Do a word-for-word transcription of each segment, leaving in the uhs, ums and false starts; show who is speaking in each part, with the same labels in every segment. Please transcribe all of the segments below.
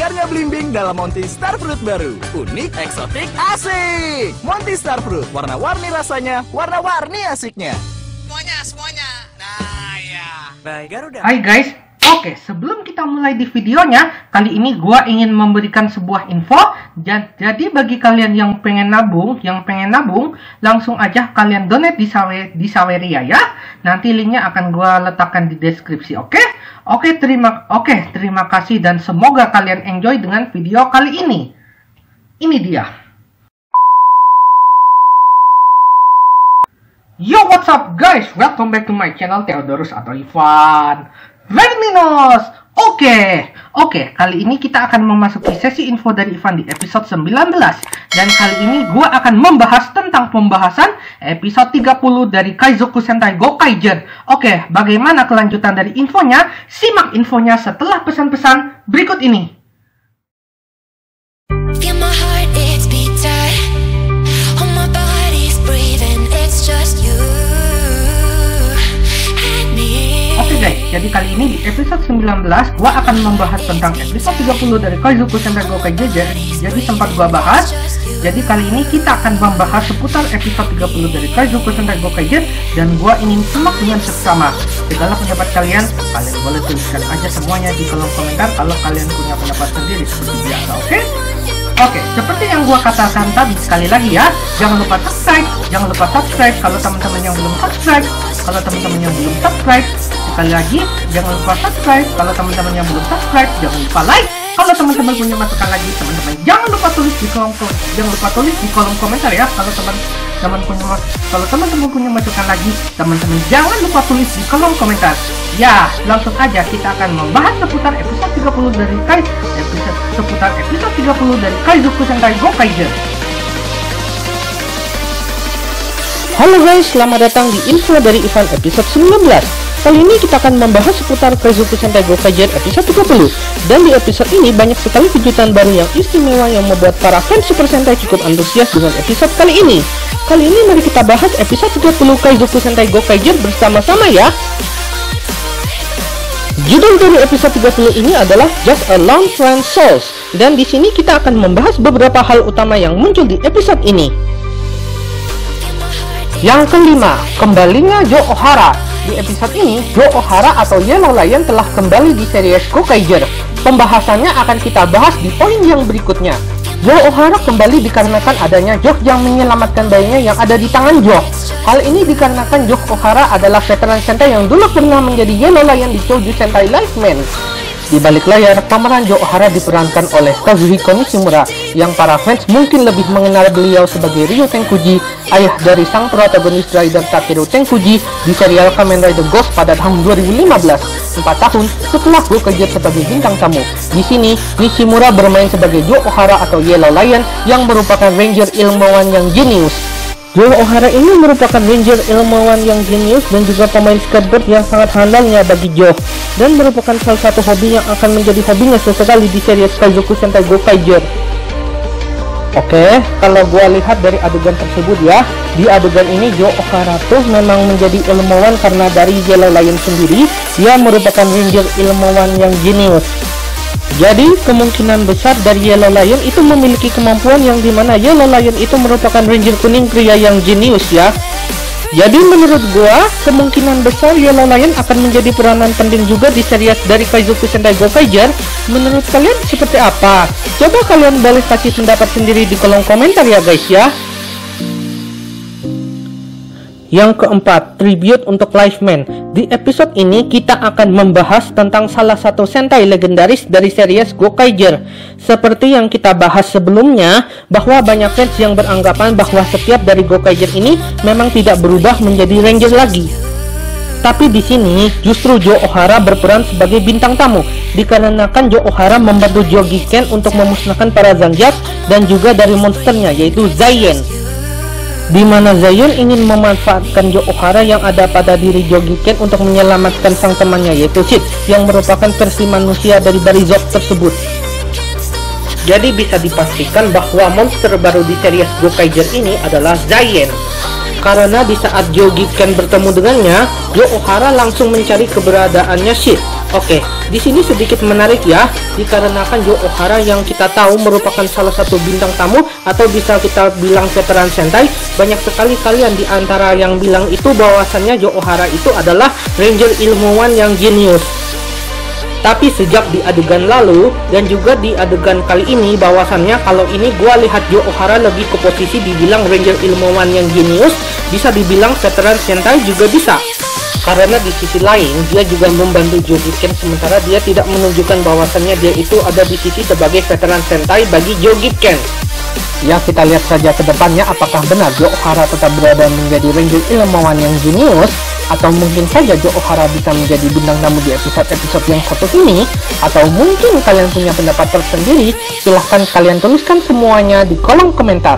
Speaker 1: segarnya blimbing dalam Monty Star Fruit baru. Unik, eksotik, asik. Monty Star Fruit, warna-warni rasanya, warna-warni asiknya.
Speaker 2: Semuanya, semuanya. Nah, ya.
Speaker 1: Baik, Garuda.
Speaker 3: Hai guys, oke sebelum kita mulai di videonya, kali ini gua ingin memberikan sebuah info. Jadi bagi kalian yang pengen nabung, yang pengen nabung, langsung aja kalian donate di Sawe, di Saweria ya. Nanti linknya akan gua letakkan di deskripsi, oke? Oke, terima oke, terima kasih dan semoga kalian enjoy dengan video kali ini. Ini dia. Yo, what's up guys? Welcome back to my channel Theodorus atau Ivan Verminos. Oke, oke, kali ini kita akan memasuki sesi info dari Ivan di episode sembilan belas. Dan kali ini gue akan membahas tentang pembahasan episode tiga puluh dari Kaizoku Sentai Gokaiger. Oke, bagaimana kelanjutan dari infonya? Simak infonya setelah pesan-pesan berikut ini.
Speaker 4: Feel my heart, it's beating. Oh, my body's breathing. It's just you and me.
Speaker 3: Oke guys, jadi kali ini di episode sembilan belas gua akan membahas tentang episode tiga puluh dari Kaizoku Sentai Gokaiger. Jadi sempat gua bahas. Jadi kali ini kita akan membahas seputar episode tiga puluh dari Kaizoku Sentai Gokaiger dan gua ingin simak dengan seksama. Segala pendapat kalian, kalian boleh tuliskan aja semuanya di kolom komentar kalau kalian punya pendapat sendiri seperti biasa, oke? Oke, seperti yang gua katakan tadi, sekali lagi ya, jangan lupa subscribe, jangan lupa subscribe kalau teman-teman yang belum subscribe, kalau teman-teman yang belum subscribe, sekali lagi, jangan lupa subscribe kalau teman-teman yang belum subscribe, jangan lupa like, kalau teman-teman punya masukan lagi, teman-teman jangan lupa tulis di kolom jangan lupa tulis di kolom komentar ya, kalau teman-teman punya kalau teman-teman punya masukan lagi, teman-teman jangan lupa tulis di kolom komentar. Ya, langsung aja kita akan membahas seputar episode tiga puluh dari Kai episode seputar episode tiga puluh dari Kaizoku Sentai Gokaiger. Halo guys, selamat datang di info dari Ivan episode sembilan belas. Kali ini kita akan membahas seputar Kaizoku Sentai Gokaiger episode tiga puluh. Dan di episode ini banyak sekali kejutan baru yang istimewa yang membuat para fans Super Sentai cukup antusias dengan episode kali ini. Kali ini mari kita bahas episode tiga puluh Kaizoku Sentai Gokaiger bersama-sama ya. Judul dari episode tiga puluh ini adalah Just a Lone Friend Souls. Dan di sini kita akan membahas beberapa hal utama yang muncul di episode ini. Yang kelima, kembalinya Joe Ohara. Di episode ini, Joe Ohara atau Yellow Lion telah kembali di series Gokaiger. Pembahasannya akan kita bahas di poin yang berikutnya. Joe Ohara kembali dikarenakan adanya Joe yang menyelamatkan bayinya yang ada di tangan Joe. Hal ini dikarenakan Joe Ohara adalah veteran Sentai yang dulu pernah menjadi Yellow Lion di Shoujo Sentai Life Man. Di balik layar, pemeran Joe Ohara diperankan oleh Kazuhiko Nishimura, yang para fans mungkin lebih mengenal beliau sebagai Ryu Tenkuji, ayah dari sang protagonis Rider Takeru Tenkuji di serial Kamen Rider Ghost pada tahun dua ribu lima belas, empat tahun setelah Gokaiger sebagai bintang tamu. Di sini, Nishimura bermain sebagai Joe Ohara atau Yellow Lion yang merupakan ranger ilmuwan yang jenius. Joe Ohara ini merupakan ranger ilmuwan yang jenius dan juga pemain skateboard yang sangat handalnya bagi Joe, dan merupakan salah satu hobi yang akan menjadi hobinya sesekali di series Kaizoku Sentai Gokaiger. Oke, kalau gua lihat dari adegan tersebut ya, di adegan ini Joe Ohara tuh memang menjadi ilmuwan karena dari Yellow Lion sendiri, dia merupakan ranger ilmuwan yang jenius. Jadi kemungkinan besar dari Yellow Lion itu memiliki kemampuan yang dimana Yellow Lion itu merupakan ranger kuning pria yang jenius ya. Jadi menurut gua kemungkinan besar Yellow Lion akan menjadi peranan penting juga di series dari Kaizoku Sentai Gokaiger. Menurut kalian seperti apa? Coba kalian boleh kasih pendapat sendiri di kolom komentar ya guys ya. Yang keempat, tribute untuk Lifeman. Di episode ini kita akan membahas tentang salah satu Sentai legendaris dari series Gokaiger. Seperti yang kita bahas sebelumnya, bahwa banyak fans yang beranggapan bahwa setiap dari Gokaiger ini memang tidak berubah menjadi ranger lagi. Tapi di sini justru Joe Ohara berperan sebagai bintang tamu, dikarenakan Joe Ohara membantu Joe Ken untuk memusnahkan para Zangief dan juga dari monsternya yaitu Zayen. Di mana Zayen ingin memanfaatkan Joe Ohara yang ada pada diri Joe Ken untuk menyelamatkan sang temannya yaitu Sid, yang merupakan versi manusia dari Barizok tersebut. Jadi bisa dipastikan bahwa monster baru di series Gokaiger ini adalah Zayen. karena di saat Jogi Ken bertemu dengannya, Jo Ohara langsung mencari keberadaannya Sid. Oke, di sini sedikit menarik ya, dikarenakan Jo Ohara yang kita tahu merupakan salah satu bintang tamu atau bisa kita bilang veteran Sentai. Banyak sekali kalian di antara yang bilang itu bahwasannya Jo Ohara itu adalah ranger ilmuwan yang jenius. Tapi sejak di adegan lalu dan juga di adegan kali ini, bahwasannya kalau ini gua lihat Jo Ohara lebih ke posisi dibilang ranger ilmuwan yang jenius, bisa dibilang veteran Sentai juga bisa. Karena di sisi lain dia juga membantu Jogi Ken, sementara dia tidak menunjukkan bahwasannya dia itu ada di sisi sebagai veteran Sentai bagi Jogi Ken. Ya, kita lihat saja ke depannya apakah benar Jo Ohara tetap berada menjadi ranger ilmuwan yang jenius, atau mungkin saja Jo Ohara bisa menjadi bintang tamu di episode-episode yang satu ini, atau mungkin kalian punya pendapat tersendiri. Silahkan kalian tuliskan semuanya di kolom komentar.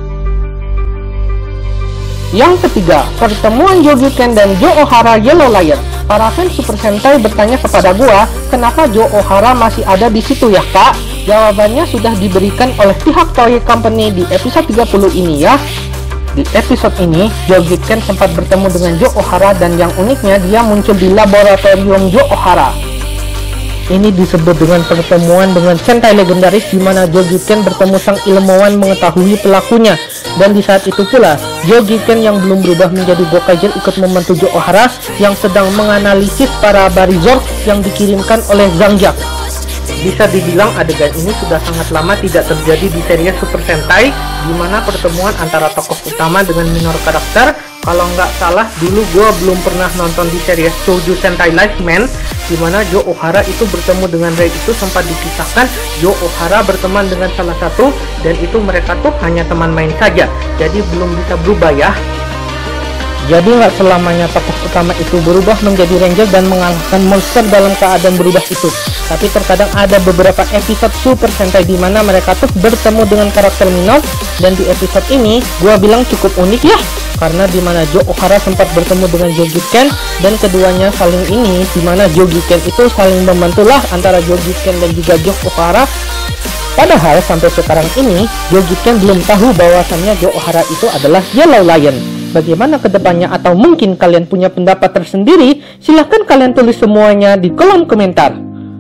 Speaker 3: Yang ketiga, pertemuan Jogi Ken dan Jo Ohara Yellow Lion. Para fans Super Sentai bertanya kepada gua, kenapa Jo Ohara masih ada di situ ya kak? Jawabannya sudah diberikan oleh pihak Toei Company di episode tiga puluh ini ya. Di episode ini, Jogi Ken sempat bertemu dengan Jo Ohara dan yang uniknya dia muncul di laboratorium Jo Ohara. Ini disebut dengan pertemuan dengan Sentai legendaris, di mana Jogi Ken bertemu sang ilmuwan mengetahui pelakunya. Dan di saat itu pula, Jogi Ken yang belum berubah menjadi Gokaiger ikut membantu Jo Ohara yang sedang menganalisis para Barizord yang dikirimkan oleh Zangief. Bisa dibilang adegan ini sudah sangat lama tidak terjadi di series Super Sentai, di mana pertemuan antara tokoh utama dengan minor karakter. Kalau nggak salah, dulu gue belum pernah nonton di series Shoujo Sentai Live Man, di mana Jo Ohara itu bertemu dengan Rei itu sempat dikisahkan Jo Ohara berteman dengan salah satu, dan itu mereka tuh hanya teman main saja, jadi belum bisa berubah ya. Jadi nggak selamanya tokoh utama itu berubah menjadi ranger dan mengalahkan monster dalam keadaan berubah itu. Tapi terkadang ada beberapa episode Super Sentai di mana mereka tuh bertemu dengan karakter minor, dan di episode ini gua bilang cukup unik ya, karena di mana Jo Ohara sempat bertemu dengan Jogi Ken dan keduanya saling ini, di mana Jogi Ken itu saling membantulah antara Jogi Ken dan juga Jo Ohara. Padahal sampai sekarang ini Jogi Ken belum tahu bahwasannya Jo Ohara itu adalah Yellow Lion. Bagaimana kedepannya, atau mungkin kalian punya pendapat tersendiri? Silahkan kalian tulis semuanya di kolom komentar.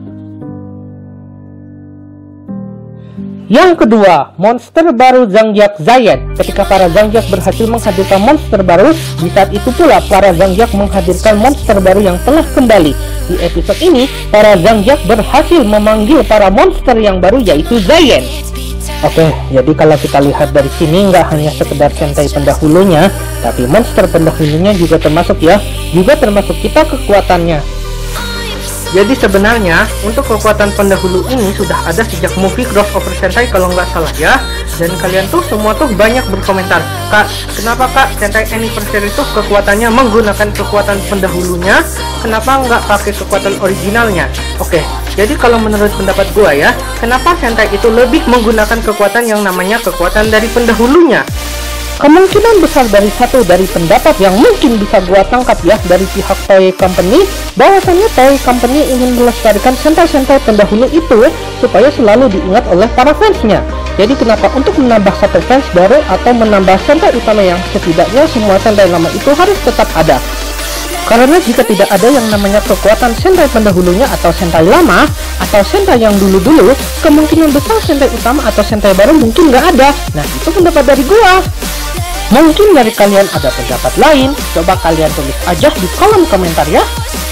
Speaker 3: Yang kedua, monster baru Zangief Zayed. Ketika para Zangief berhasil menghadirkan monster baru, di saat itu pula para Zangief menghadirkan monster baru yang telah kembali. Di episode ini, para Zangief berhasil memanggil para monster yang baru, yaitu Zayed. Oke, jadi kalau kita lihat dari sini, nggak hanya sekedar Sentai pendahulunya, tapi monster pendahulunya juga termasuk ya, juga termasuk kita kekuatannya. Jadi sebenarnya untuk kekuatan pendahulu ini sudah ada sejak movie Crossover Sentai kalau nggak salah ya. Dan kalian tuh semua tuh banyak berkomentar, kak, kenapa kak Sentai Anniversary itu kekuatannya menggunakan kekuatan pendahulunya, kenapa nggak pakai kekuatan originalnya? Oke, jadi kalau menurut pendapat gua ya, kenapa Sentai itu lebih menggunakan kekuatan yang namanya kekuatan dari pendahulunya? Kemungkinan besar dari satu dari pendapat yang mungkin bisa gua tangkap ya dari pihak Toei Company, bahwasannya Toei Company ingin melestarikan Sentai-Sentai pendahulu itu supaya selalu diingat oleh para fansnya. Jadi kenapa untuk menambah satu fans baru atau menambah Sentai utama yang setidaknya semua Sentai lama itu harus tetap ada. Karena jika tidak ada yang namanya kekuatan Sentai pendahulunya atau Sentai lama atau Sentai yang dulu-dulu, kemungkinan besar Sentai utama atau Sentai baru mungkin nggak ada. Nah, itu pendapat dari gua. Mungkin dari kalian ada pendapat lain, coba kalian tulis aja di kolom komentar ya.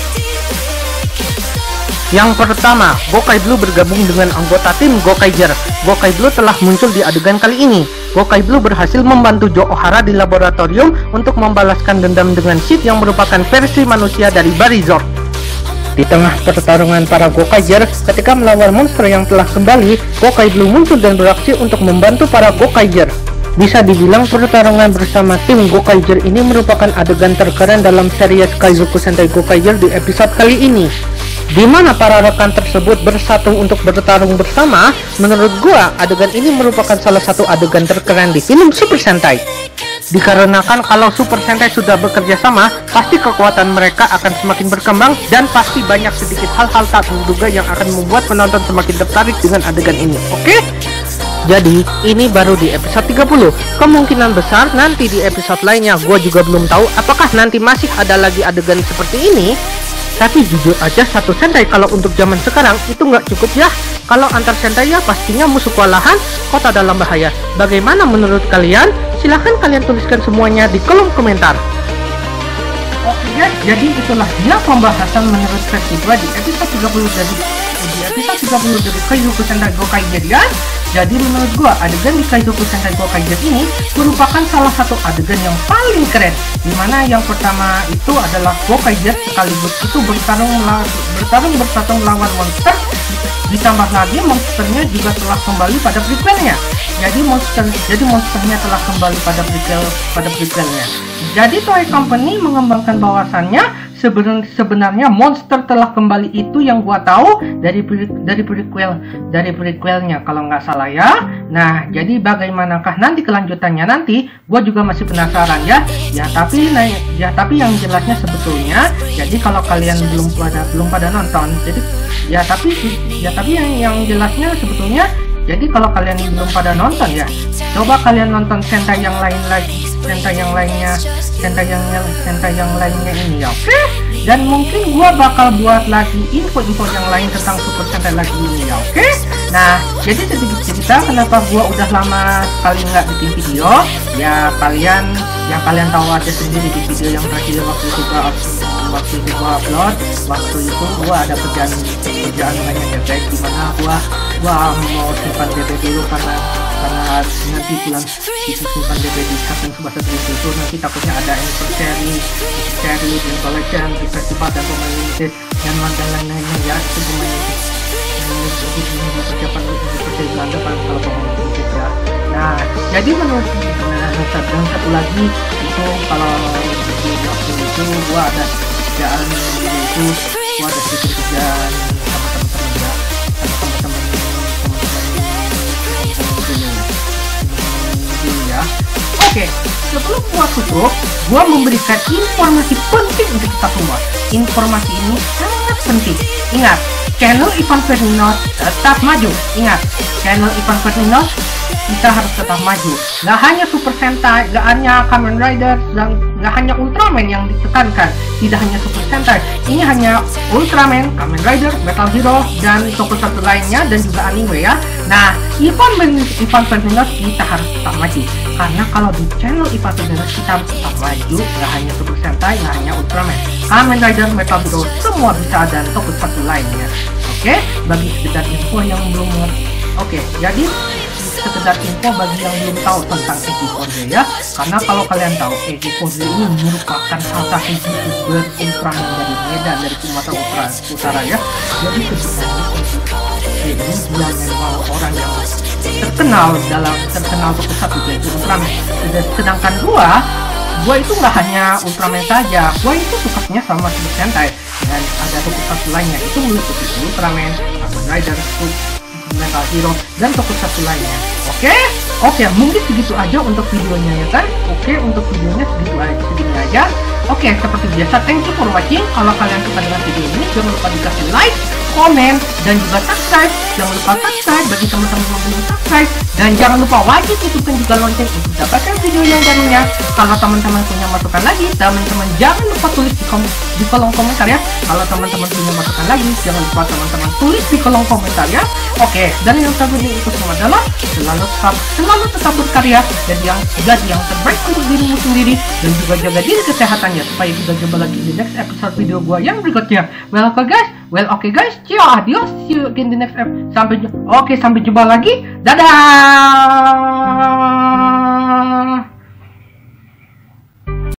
Speaker 3: Yang pertama, Gokai Blue bergabung dengan anggota tim Gokaiger. Gokai Blue telah muncul di adegan kali ini. Gokai Blue berhasil membantu Jo Ohara di laboratorium untuk membalaskan dendam dengan Sid yang merupakan versi manusia dari Barizord. Di tengah pertarungan para Gokaiger, ketika melawan monster yang telah kembali, Gokai Blue muncul dan beraksi untuk membantu para Gokaiger. Bisa dibilang pertarungan bersama tim Gokaiger ini merupakan adegan terkeren dalam series Kaizoku Sentai Gokaiger di episode kali ini, di mana para rekan tersebut bersatu untuk bertarung bersama. Menurut gua, adegan ini merupakan salah satu adegan terkeren di film Super Sentai. Dikarenakan kalau Super Sentai sudah bekerja sama, pasti kekuatan mereka akan semakin berkembang dan pasti banyak sedikit hal-hal tak terduga yang akan membuat penonton semakin tertarik dengan adegan ini. Oke? Jadi ini baru di episode tiga puluh. Kemungkinan besar nanti di episode lainnya gua juga belum tahu apakah nanti masih ada lagi adegan seperti ini. Tapi jujur aja satu sentai kalau untuk zaman sekarang itu nggak cukup ya. Kalau antar sentai ya pastinya musuh kewalahan, kota dalam bahaya. Bagaimana menurut kalian? Silahkan kalian tuliskan semuanya di kolom komentar. Oke guys, jadi itulah dia pembahasan menurut versi gua di episode tiga puluh dari di episode tiga puluh dari Kaizoku Sentai Gokai Gear. Jadi menurut gua adegan di Kaizoku Sentai Gokai Gear ini merupakan salah satu adegan yang paling keren. Dimana yang pertama itu adalah Gokai Gear sekaligus itu bertarung bertarung bertarung melawan monster. Ditambah lagi monsternya juga telah kembali pada prequelnya. Jadi monster jadi monsternya telah kembali pada prequel pada prequelnya. Jadi Toei Company mengembangkan bahwasannya Seben, sebenarnya monster telah kembali itu yang gua tahu dari dari prequel dari prequelnya kalau nggak salah ya. Nah, jadi bagaimanakah nanti kelanjutannya nanti? Gua juga masih penasaran ya. Ya tapi nah, ya tapi yang jelasnya sebetulnya, jadi kalau kalian belum pada belum pada nonton, jadi ya tapi ya tapi yang yang jelasnya sebetulnya, jadi kalau kalian belum pada nonton ya, coba kalian nonton Sentai yang lain lagi, Sentai yang lainnya, Sentai yang Sentai yang lainnya ini ya, oke? Okay? Dan mungkin gua bakal buat lagi info-info yang lain tentang Super Sentai lagi ini ya, oke? Okay? Nah, jadi sedikit cerita kenapa gua udah lama sekali nggak bikin video. Ya kalian, ya kalian tahu aja sendiri di video yang terakhir waktu itu gua waktu itu gua upload, waktu itu gua ada kerjaan kerjaan banyak ya guys, dimana gua gua mau simpan D B dulu karena karena nanti bulan simpan D B di Captain Tsubasa Dreams itu nanti takutnya ada anniversary, anniversary, dan collection, di festival dan pemain limited dan lain-lainnya ya, itu pemain ini persiapan anniversary Belanda kan kalau pemain limited ya. Nah, jadi menurut dan satu lagi itu kalau di waktu itu gua ada kerjaan itu gua ada sedikit kerjaan sama teman-teman ya, sama teman-teman ya. Oke, sebelum gua tutup, gua memberikan informasi penting untuk kita semua. Informasi ini sangat penting. Ingat, channel Ivan Ferdinand tetap maju. Ingat, channel Ivan Ferdinand kita harus tetap maju. Gak hanya Super Sentai, gak hanya Kamen Rider, dan gak hanya Ultraman yang ditekankan. Tidak hanya Super Sentai, ini hanya Ultraman, Kamen Rider, Metal Hero, dan tokusatsu lainnya, dan juga anime ya. Nah, Ivan Ivan Ferdinand kita harus tetap maju. Karena kalau di channel Ivan Ferdinand kita harus tetap maju, gak hanya Super Sentai, gak hanya Ultraman, Kamen Rider, Metal Hero, semua bisa, dan tokusatsu lainnya. Oke, bagi sekedar info yang belum mengerti. Oke, jadi sekedar info bagi yang belum tahu tentang Eki Kode ya, karena kalau kalian tahu Eki Kode ini merupakan salah satu youtuber Ultraman dari Medan, dari Sumatera Utara, Utara ya. Jadi sebenarnya ini dia memang orang yang terkenal dalam terkenal tokusatsu yaitu Ultraman. Sedangkan gua gua itu nggak hanya Ultraman saja, gua itu sukanya sama Super Sentai dan ada tokusatsu lainnya itu meliputi Ultraman, Kamen Rider, Metal Hero, dan tokusatsu lainnya. Oke, okay? oke, okay, mungkin segitu aja untuk videonya ya kan? Oke, okay, untuk videonya segitu aja, segini aja. Oke, okay, seperti biasa, thank you for watching. Kalau kalian suka dengan video ini, jangan lupa dikasih like, komen, dan juga subscribe. Jangan lupa subscribe bagi teman-teman yang belum subscribe, dan jangan lupa wajib hidupkan juga lonceng untuk mendapatkan video yang barunya. Kalau teman-teman punya masukan lagi, teman-teman jangan lupa tulis di, kom di kolom komentar ya. Kalau teman-teman punya masukan lagi, jangan lupa teman-teman tulis di kolom komentar ya. Oke, dan yang terpenting itu semua adalah selalu tetap selalu tetap berkarya dan yang jadi yang terbaik untuk dirimu sendiri, dan juga jaga diri kesehatannya supaya kita jumpa lagi di next episode video gua yang berikutnya. Well, oke okay, guys, well oke okay, guys, ciao, adios, see you again di next episode. Sampai oke, okay, sampai jumpa lagi, dadah.